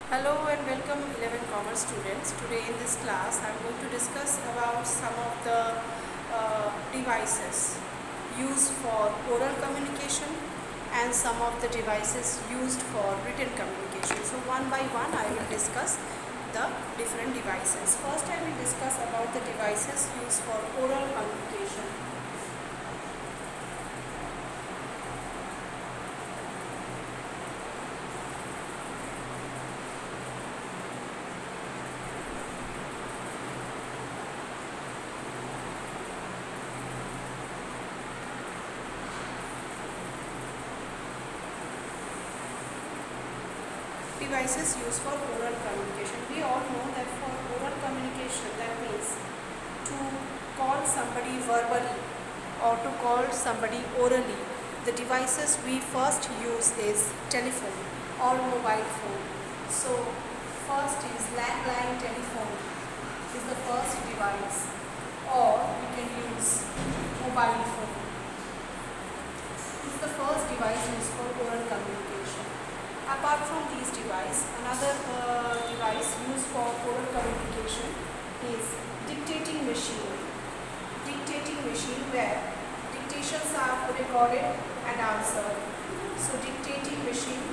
Hello and welcome 11 Commerce students. Today in this class I am going to discuss about some of the devices used for oral communication and some of the devices used for written communication. So one by one I will discuss the different devices. First I will discuss about the devices used for oral communication. Devices used for oral communication. We all know that for oral communication, that means to call somebody verbally or to call somebody orally, the devices we first use is telephone or mobile phone. So first is landline telephone is the first device, or we can use mobile phone. This is the first device used for oral communication. Apart from these devices, another device used for oral communication is dictating machine. Dictating machine where dictations are recorded and answered. So dictating machine.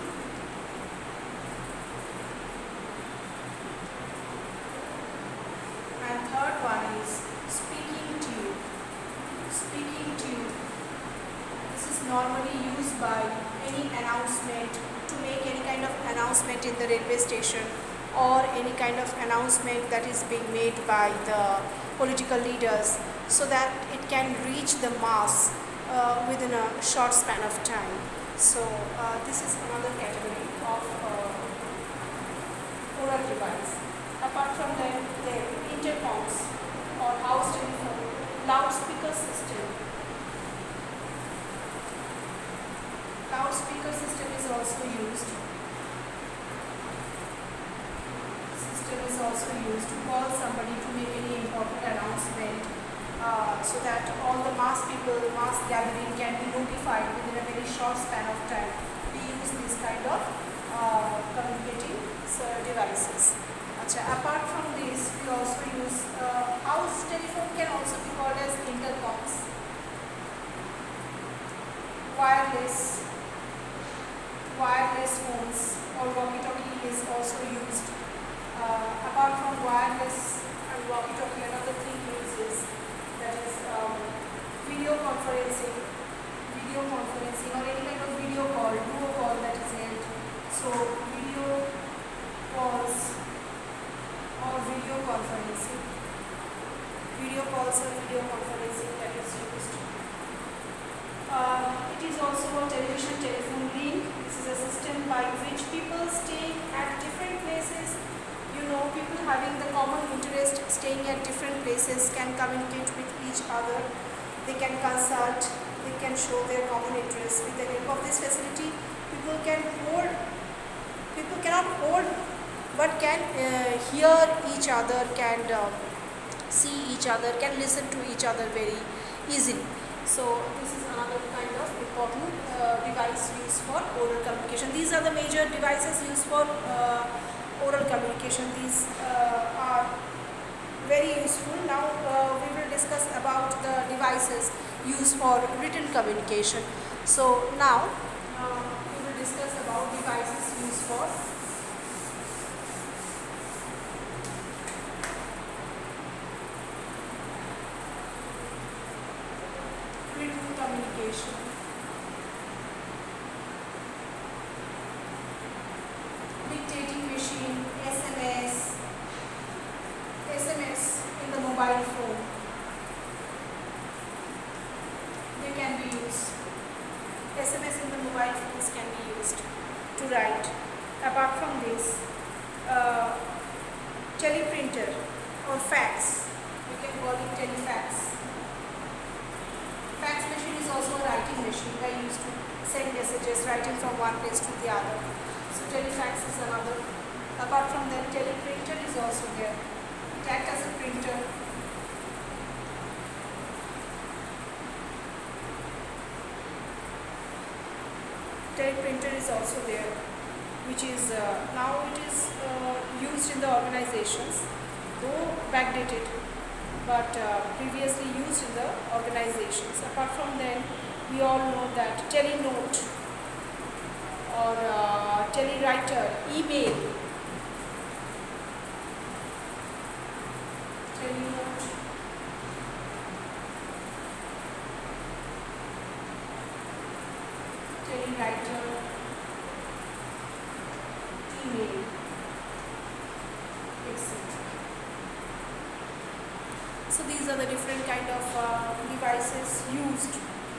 And third one is speaking tube. Speaking tube. This is normally used by any announcement, to make any kind of announcement in the railway station or any kind of announcement that is being made by the political leaders, so that it can reach the mass within a short span of time. So this is another category of oral device. Apart from them, there intercoms or house telephone, loudspeaker system. Loudspeaker system is also used. System is also used to call somebody to make any important announcement, so that all the mass people, mass gathering can be notified within a very short span of time. We use this kind of communicating devices. Apart from this, we also use house telephone, can also be called as intercoms. Wireless phones or walkie-talkie is also used. Apart from wireless and walkie-talkie, another thing used is that is video conferencing or any kind of video call, duo call that is held. So video calls or video conferencing, video calls or video conferencing that is used. It is also a television telephone link. This is a system by which people staying at different places, people having the common interest staying at different places can communicate with each other. They can consult, they can show their common interest. With the help of this facility, people cannot hold but can hear each other, can see each other, can listen to each other very easily. So this is another kind of important device used for oral communication. These are the major devices used for oral communication. These are very useful. Now we will discuss about the devices used for written communication. So now we will discuss about devices used for written communication. Dictating machine, SMS in the mobile phone, they can be used. SMS in the mobile phones can be used to write. Apart from this, teleprinter or fax, you can call it telefax. Fax machine is also a writing machine. I used to send messages writing from one place to the other. So telefax is another. Apart from that, teleprinter is also there. It acts as a printer. Teleprinter is also there. which is now it is used in the organizations, though backdated, but previously used in the organizations. Apart from then, we all know that telenote or telewriter, email, telenote, telewriter, email, etc. So these are the different kind of devices used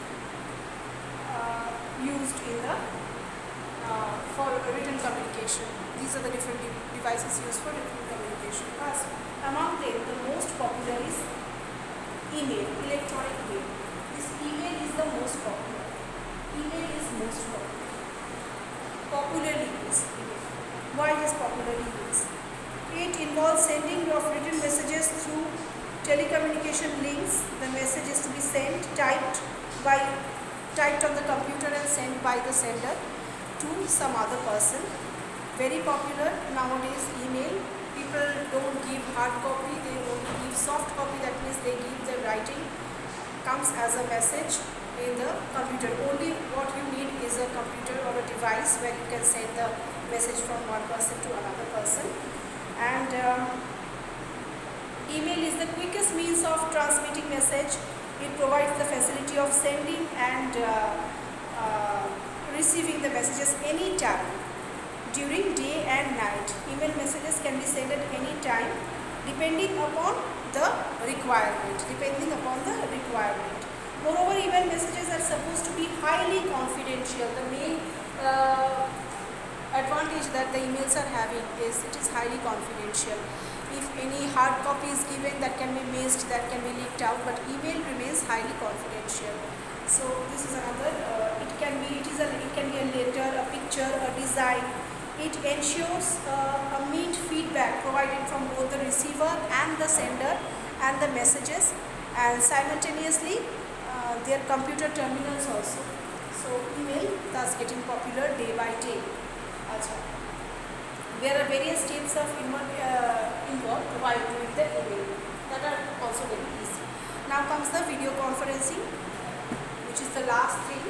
in the for written communication. These are the different devices used for written communication. Among them, the most popular is email, electronic mail. This email is the most popular. Email is most popular. Popularly used email. Why is popularly used? It involves sending of written messages through telecommunication links. The message is to be sent, typed on the computer and sent by the sender to some other person. Very popular nowadays, email. People don't give hard copy, they only give soft copy. That means they give the writing, comes as a message in the computer. Only what you need is a computer or a device where you can send the message from one person to another person. And email is the quickest means of transmitting message. It provides the facility of sending and receiving the messages anytime during day and night. Email messages can be sent at any time depending upon the requirement. Moreover, email messages are supposed to be highly confidential. The main advantage that the emails are having is it is highly confidential. If any hard copy is given, that can be missed, that can be leaked out, but email remains highly confidential. So this is another. It can be a letter, a picture, a design. It ensures a meet feedback provided from both the receiver and the sender and the messages, and simultaneously their computer terminals also. So email thus getting popular day by day. There are various types of involved while doing the email that are also very easy. Now comes the video conferencing, which is the last thing.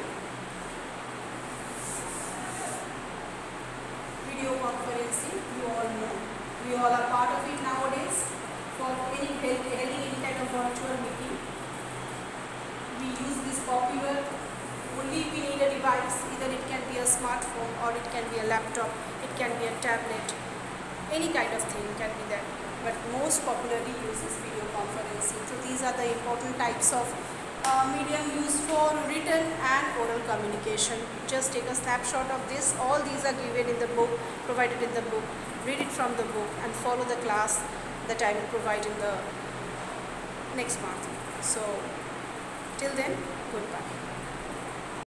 Video conferencing, you all know, we all are part of it nowadays. For any kind of virtual meeting, we use this popular. Only if we need a device, either it can be a smartphone or it can be a laptop, it can be a tablet, any kind of thing can be there, but most popularly uses video conferencing. So these are the important types of medium used for written and oral communication. Just take a snapshot of this. All these are given in the book, provided in the book. Read it from the book and follow the class that I will provide in the next month. So till then, goodbye.